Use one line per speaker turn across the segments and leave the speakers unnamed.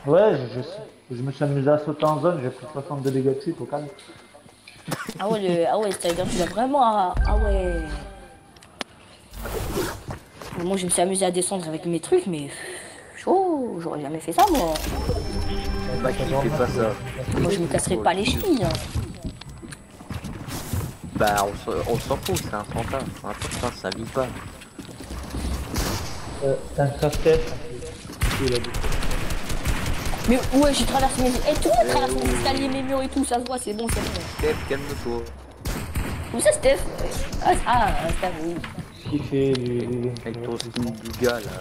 Ouais, je me suis amusé à sauter en zone, j'ai pris 62 dégâts de chute au calme.
Ah ouais, ah ouais, c'est-à-dire que tu l'as vraiment... Ah ouais. Moi, je me suis amusé à descendre avec mes trucs, mais... Chaud, j'aurais jamais fait ça, moi.
Avec
Bah,
ta
qui fait pas
grande
ça?
Moi, je me casserais pas les chevilles, hein.
Bah, on s'en fout, c'est un fantasme. Un fantasme, ça vit pas.
t'as un casse-tête. Il a dit.
Mais ouais, j'ai traversé mes... Et tout, j'ai traversé mes
oui.
escaliers, mes murs et tout, ça se voit, c'est bon, c'est bon.
Steph, calme-toi.
Où ça, Steph? Steph, oui.
Ce qu'il fait,
Avec ton skin du gars, là.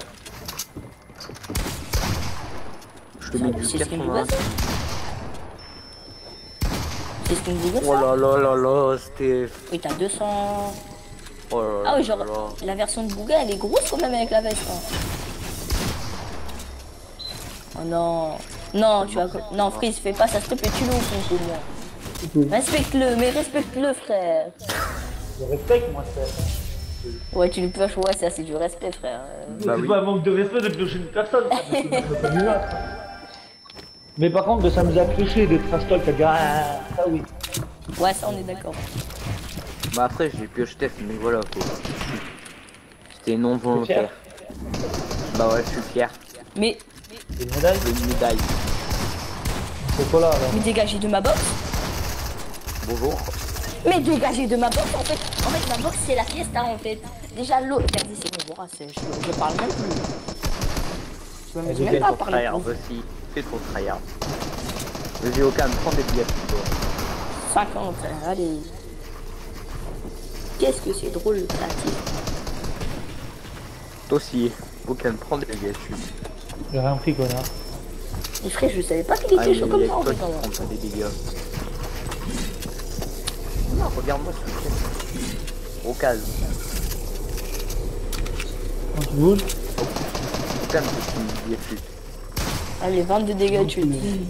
Je te mets du
C'est ce qu'il me
80.
dit, ça. C'est ce qu'il me dit,
Oh
ça.
là là là là, Steph.
Oui, t'as 200...
Oh là
Ah
là
oui, genre,
là là.
la version de Bouga, elle est grosse quand même avec la veste, hein. Oh non. Non, tu vas... Non, Freeze, fais pas ça, s'il te plaît, tu le au fond pour moi. Respecte-le, mais respecte-le, frère.
Je respecte, moi, c'est.
Ouais, tu le pioches, ouais, ça, c'est du respect, frère.
Bah
C'est
oui.
pas un manque de respect de piocher une personne, ça, mais c'est pas du là. Mais par contre, de s'amuser à piocher, de trash talk, à dire ah, ça oui.
Ouais, ça, on est d'accord.
Bah après, j'ai pioché Steph, mais voilà, quoi. C'était non volontaire. Bah ouais, je suis fier.
Mais
C'est une médaille,
J'ai une médaille.
chocolat, là.
dégagez de ma box.
Bonjour.
Mais dégagez de ma box, en fait, ma box, c'est la fiesta, en fait. Déjà, l'eau... Regardez, c'est bon, voilà, je parle même plus. Je m'amuse même pas à parler
Tryhard
plus.
aussi. Fais ton tryhard. Vas-y, Okam, prends des billets pour toi.
50, allez. Qu'est-ce que c'est drôle, créatif.
Toi aussi. Okam, prends des billets dessus.
J'ai rien pris, connard.
Et frère, je savais pas qu'il était chaud comme ça, en
toi
fait.
qui prends pas des dégâts. Non, regarde-moi ce que je fais. Au calme.
Quand tu bouges,
Au calme, c'est une billet dessus.
Allez, 22 dégâts, tu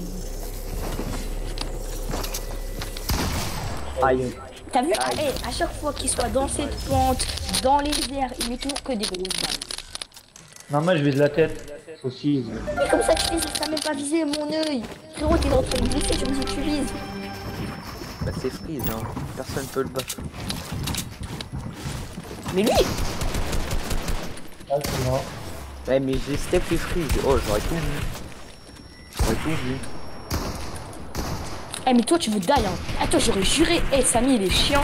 Aïe.
T'as vu, à chaque fois qu'il soit dans cette pente, dans les airs, il met toujours que des grosses balles.
non, moi, je vise la tête. Aussi.
Mais comme ça, tu fais, ça t'a même pas visé mon œil. Frérot, t'es en train de glisser, tu me dis que tu vises.
Bah c'est Freeze, hein. Personne peut le battre.
Mais lui,
Ah, c'est mort.
Ouais, mais j'ai Steph et Freeze. Oh, j'aurais tout vu. J'aurais tout vu.
mais toi, tu veux die, hein. Attends, j'aurais juré, Samy, il est chiant.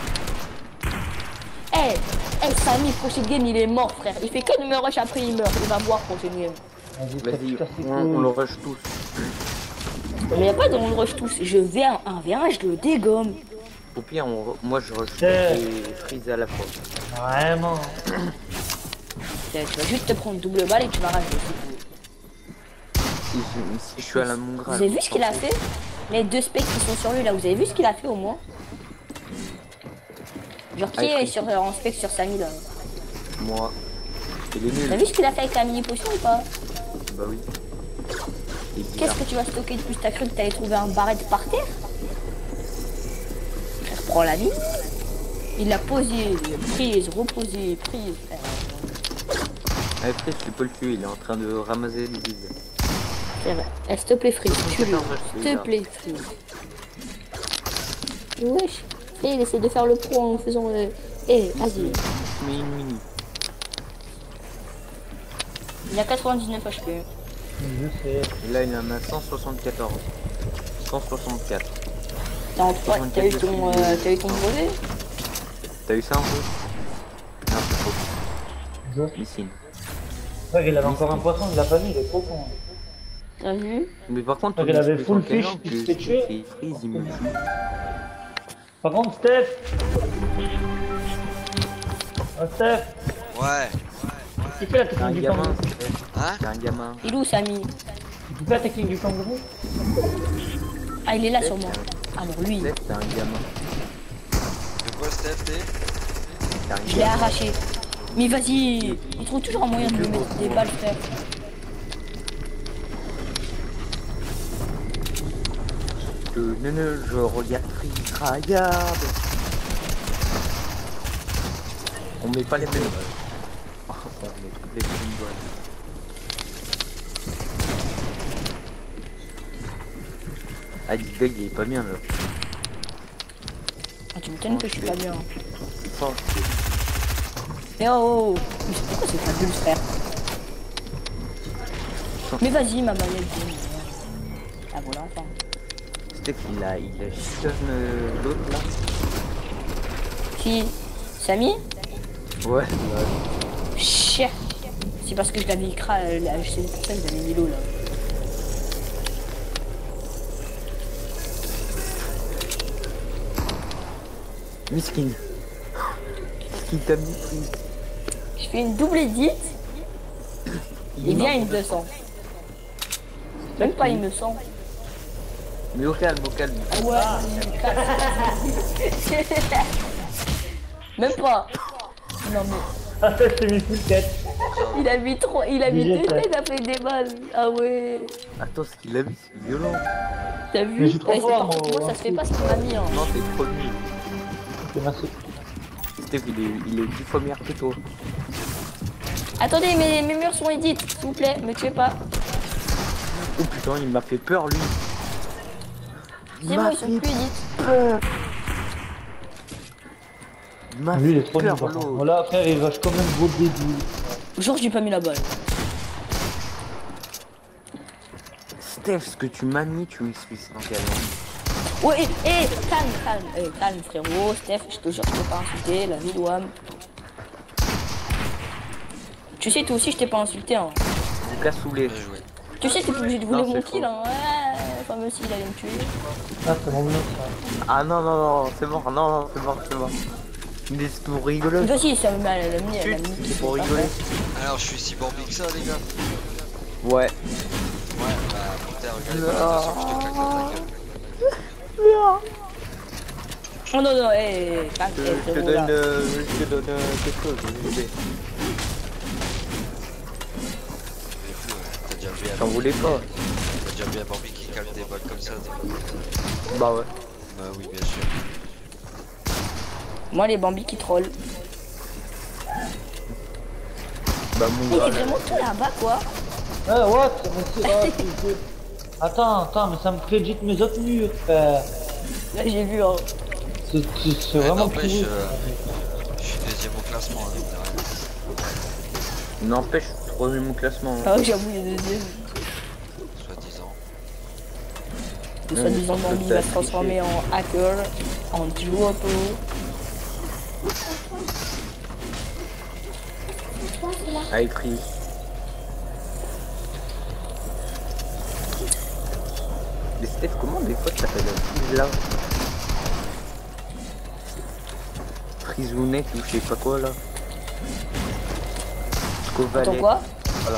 Samy, prochaine game, il est mort, frère. Il fait que de me rush, après il meurt. Il va voir prochaine game.
Vas-y, on le rush tous.
Mais y a pas de on le rush tous. Je vais en 1v1, je le dégomme.
Au pire, moi je rush
C'est-
et Freeze à la fois.
Vraiment.
Tu vas juste te prendre double balle et tu vas rager.
Si je suis à la mongrale.
Vous avez vu ce qu'il a fait? Les deux specs qui sont sur lui là, vous avez vu ce qu'il a fait au moins? Genre qui est en spec sur Samy là?
Moi. Il est
T'as
nul.
vu ce qu'il a fait avec la mini potion ou pas?
Bah oui.
Qu'est-ce que tu vas stocker de plus? T'as cru que t'allais trouver un barrette par terre? Frère, prends la ligne. Il l'a posé, prise, reposé, prise.
Allez, Freeze, tu peux le tuer, il est en train de ramasser les vides.
C'est vrai. S'il te plaît, Freeze, tue-le. S'il te plaît, Freeze. Wesh. Et il essaie de faire le pro en faisant le... vas-y.
Mais une mini.
Il a 99 HP.
Je sais.
Et là, il en a 174. 164.
T'as eu ton brevet?
T'as eu ça un peu? Non, c'est faux.
Je-
Ici.
Ouais, il avait encore un poisson, il l'a pas vu, il est trop con.
T'as vu?
Mais par contre,
Donc, il avait
explique
full
en quel
fish,
ordre
il
que
se fait tuer.
c'est Freeze, il me tue.
Par contre, Steph. Oh, Steph.
Ouais.
Tu fais la
T'es un
technique du
gamin,
kangourou.
Steph.
Hein?
T'es un gamin.
Il est où, Samy?
Tu fais la technique du kangourou.
Ah, il est là sûrement. Ah bon, lui,
Steph, t'es un gamin.
De quoi, Steph, t'es?
T'es un
je l'ai
gamin.
arraché. Mais vas-y, il trouve toujours un moyen de lui mettre des balles, frère.
Je regarde Freeze, regarde. On met pas les mêmes balles. On met toutes les mêmes balles. Ah, Digag, il est pas bien là.
Ah, tu m'étonnes que je suis pas bien.
Oh,
Mais oh, mais pourquoi c'est pas bulle, frère? Mais vas-y, ma manette de ah voilà, enfin.
Steph, il a chiton l'autre là.
Qui? Samy?
Ouais.
Chien. C'est parce que je l'avais écrasé, c'est pour ça que j'avais mis l'eau là.
Miskin. Qui t'a mis pris.
Je fais une double édite. Il vient une 200. Même pas il me sent.
Mais au calme, au calme.
Ah ouais. Même pas. Non mais.
Ah, ça, je t'ai mis full tête.
Il a mis trop. Il a mis deux têtes, il a fait des balles. Ah ouais.
Attends, ce qu'il a mis, c'est violent.
T'as
Mais
vu?
j'ai trop
Ouais, c'est
fort,
parce que
moi,
moi ça se fait pas ce qu'il m'a mis. Hein.
Non, t'es trop nul.
Ok, merci.
Steph, il est 10 fois meilleur que toi.
Attendez, mes murs sont édits, s'il vous plaît, me tuez pas.
Oh putain, il m'a fait peur lui.
C'est bon, ils sont plus édits.
Il m'a
Lui, il est
fait
trop nul.
peur,
par contre.
l'autre.
Voilà, frère, il rush quand même beau début.
Genre, j'ai pas mis la balle.
Steph, ce que tu m'as mis, tu m'excuses dans quelle langue?
Ouais, calme, frérot. Steph, je te jure, je t'ai pas insulté, la vie d'Ouam. Tu sais, toi aussi, je t'ai pas insulté, hein.
Vous cassoulez.
Bien joué.
Tu sais, t'es pas obligé de voler
Non,
mon
c'est
kill,
faux.
hein. Ouais, enfin, même s'il allait me tuer.
Ah, c'est mon bloc, ça.
Ah non, non, non, c'est mort, non, c'est mort, c'est mort. Mais c'est pour rigoler.
Vas-y, ça me met à la mis.
Chut, c'est pour rigoler.
Alors, je suis si borbi que ça, les gars.
Ouais.
Ouais, bah, putain, regardez pas l'attention que je te claque dans ta gueule.
Oh non, non, calme,
Je te
frérot,
donne,
là.
je te donne quelque chose. bébé.
T'as déjà vu
T'en voulais pas?
T'as déjà vu un borbi qui calme des balles comme ça, des...
Bah ouais.
Bah oui, bien sûr.
Moi, les Bambi qui trollent.
Bah
Il
mon
est
gars.
vraiment tout là-bas, quoi.
What? Mais c'est... Attends, mais ça me crédite mes autres murs, frère.
Là, j'ai vu, hein.
C'est
Ouais,
vraiment
n'empêche,
pourri.
je suis deuxième au classement, hein, mine de rien.
N'empêche, je suis troisième au classement.
Ah oui, j'avoue, il est deuxième.
Soi-disant.
Le soi-disant Bambi va se transformer en hacker, en duo.
Allez, pris. Mais Steph, comment des fois ça s'appelle là? Frisounette ou je sais pas quoi là. Scovalet.
Attends quoi?
Voilà.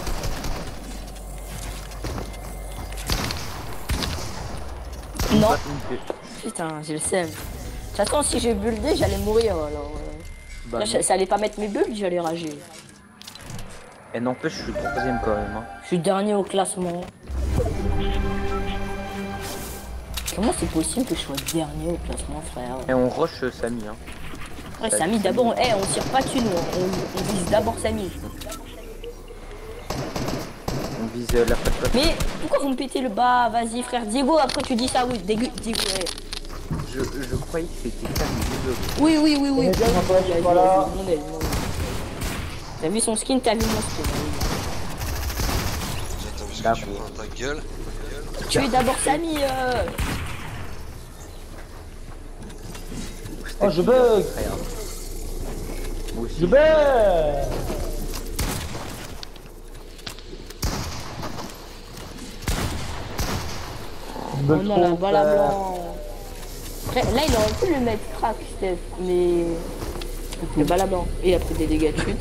Non.
Pas une pièce.
Putain, j'ai le seum. De toute façon, si j'ai buildé, j'allais mourir. Alors,
Bah,
là, ça allait pas mettre mes builds, j'allais rager.
et n'empêche, je suis troisième quand même. Hein.
Je suis dernier au classement. Comment c'est possible que je sois dernier au classement, frère?
Et on rush Samy. Hein.
Ouais, Samy, d'abord, on tire pas dessus, nous. On vise d'abord Samy.
On vise la patte.
Mais pourquoi vous me pétez le bas? Vas-y, frère. Diego, après tu dis ça, oui. Diego, ouais.
Je croyais que c'était ça.
Oui.
Mais bien, voilà.
T'as vu son skin, t'as vu mon skin.
J'attends ce que tu
D'accord.
prends ta gueule.
Tu es d'abord Samy.
Oh, je bug.
Moi aussi.
Je bug.
Oh non, la balle à blanc. Après, là, il aurait pu le mettre crack, Steph, mais. Le balle à blanc. Et après des dégâts de chute.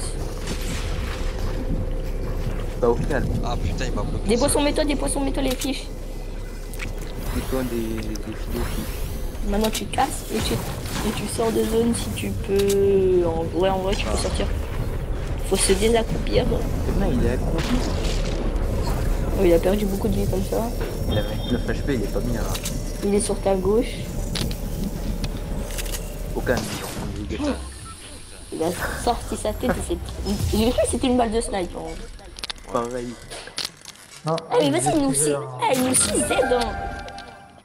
Bah au calme.
Ah putain, il m'a bloqué.
Des
ça.
poissons métaux, les fiches.
Plutôt des filets.
Maintenant, tu casses et tu sors de zone si tu peux. Ouais, en vrai, tu peux sortir. Faut se désaccroupir.
Là, il est accompli.
Oh, il a perdu beaucoup de vie comme ça.
Il a 29 HP, il est pas bien là.
Il est sur ta gauche.
Au calme.
Il a sorti sa tête et c'est. J'ai cru que c'était une balle de snipe. Hein.
Pareil.
Non,
Ah, mais vas-y, il nous 6 Z. Hein.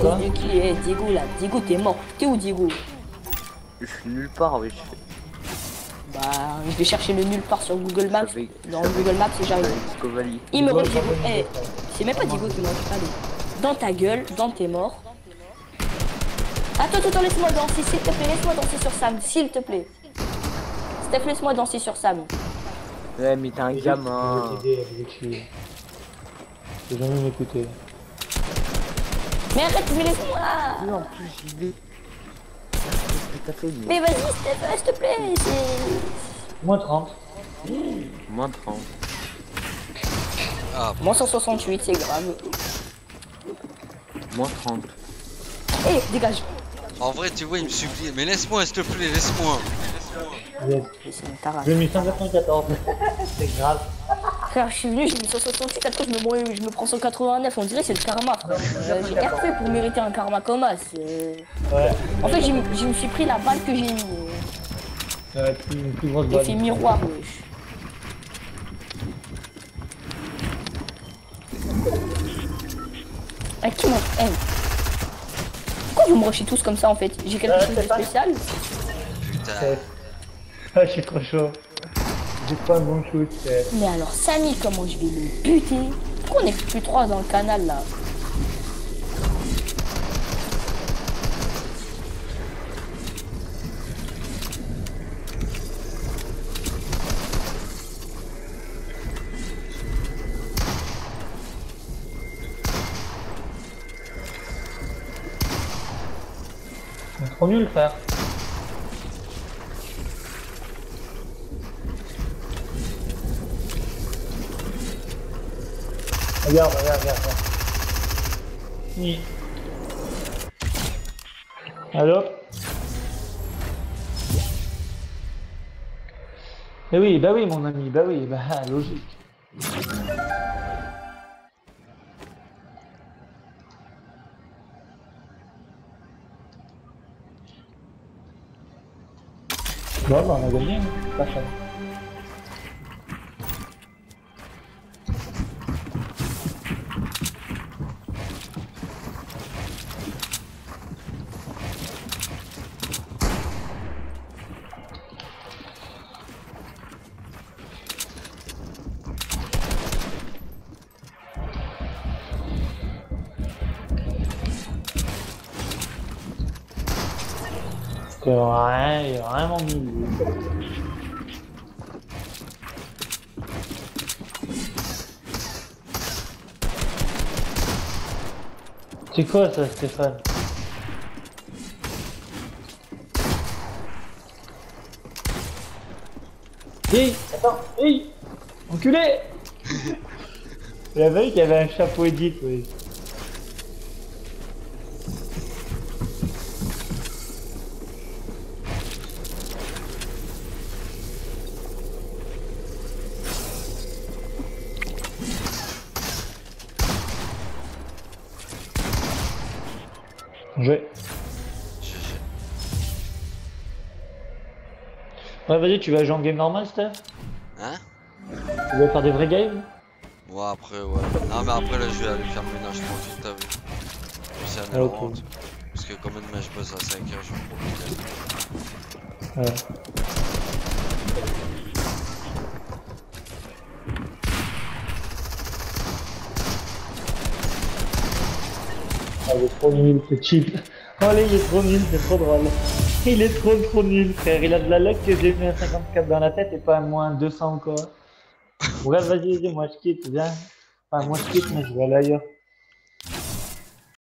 quoi?
cause de qui? Eh, Diego là, Diego t'es mort. T'es où Diego?
Je suis nulle part, wesh.
Bah, je vais chercher le nulle part sur Google Maps.
Avec-
Dans
avec-
Google Maps, si j'arrive.
Avec Scovali.
Il me
Diego,
rend Diego.
Diego,
Eh, c'est même pas Diego qui m'a parlé. Dans ta gueule, dans tes morts. Attends, laisse-moi danser, s'il te plaît, laisse-moi danser sur Sam, s'il te plaît. Steph, laisse-moi danser sur Sam.
Ouais, mais t'es un gamin.
Je vais t'aider, je vais te chier. J'ai jamais m'écouter.
Mais arrête, mais laisse-moi.
Oui, en plus, j'y vais. Qu'est-ce que t'as fait, lui?
Mais vas-y, Steph, s'il te plaît, c'est...
Moins 30.
Moins 30.
Ah,
Moins 168, c'est grave.
Moins 30.
Eh, dégage.
en vrai, tu vois, il me supplie. Mais laisse-moi, s'il te plaît, laisse-moi.
Yes.
Mais c'est une tarasse.
J'ai mis 194. C'est grave.
Frère, je suis venu, j'ai mis 168, après je me prends 189, on dirait que c'est le karma, frère. J'ai rien fait pour mériter un karma comme ça.
Ouais.
En fait, je me suis pris la balle que j'ai mis.
Une plus grosse
L'effet
balle.
miroir, wesh. Ah, qui m'a... Eh. Pourquoi vous me rushez tous comme ça, en fait? J'ai quelque chose de
c'est pas-
spécial?
Putain.
Ah, je suis trop chaud. J'ai pas un bon shoot.
Mais alors, Samy, comment je vais le buter? Pourquoi on est plus 3 dans le canal, là?
C'est trop nul, frère. Regarde. Oui. Allô? Eh oui, bah oui, mon ami, bah oui, bah logique. Bon, bah on a gagné, hein. Pas cher. C'est vrai, il est vraiment nul. C'est quoi ça, Stéphane? Hé, attends, hé, enculé. Il avait vu qu'il y avait un chapeau edit, oui. Joué.
GG.
Ouais, vas-y, tu vas jouer en game normal, Steph?
Hein?
Tu vas faire des vrais games?
Ouais, après, ouais. Non, mais après, là, je vais aller faire le ménage tranquille, t'as vu. C'est un
Ah, ok.
rentre. Parce que comme demain, je bosse à 5h, je vais profiter.
Ouais. Ah, il est trop nul, c'est cheap. Oh là, il est trop nul, c'est trop drôle. Il est trop nul, frère. Il a de la luck que j'ai mis un 54 dans la tête et pas un moins 200 ou quoi. Ouais, vas-y, moi je quitte, viens. Enfin, moi je quitte, mais je vais aller ailleurs.